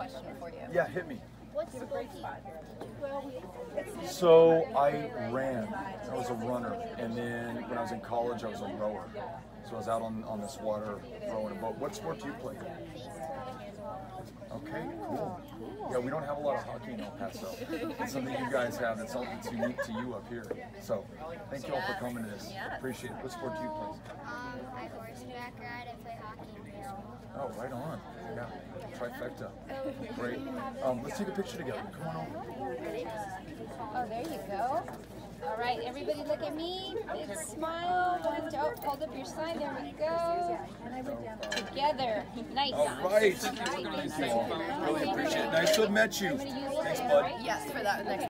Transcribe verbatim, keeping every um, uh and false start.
question for you. Yeah, hit me. What's the break spot? So I ran. I was a runner, and then when I was in college, I was a rower. So I was out on on this water rowing a boat. What sport do you play? Okay, cool. Yeah, we don't have a lot of hockey in El Paso. It's something you guys have that's something that's unique to you up here. So thank you all for coming to this. Appreciate it. What sport do you play? Um, I horseback ride and play hockey in preschool. Oh, right on. Yeah, trifecta. Great. Um, let's take a picture together. Come on over. Oh, there you go. All right, everybody look at me. Big smile. One, two, oh, hold up your sign. There we go. Together. Nice. All right. Thank you all. Really appreciate it. Nice to have met you. Thanks, bud. Yes, for that next.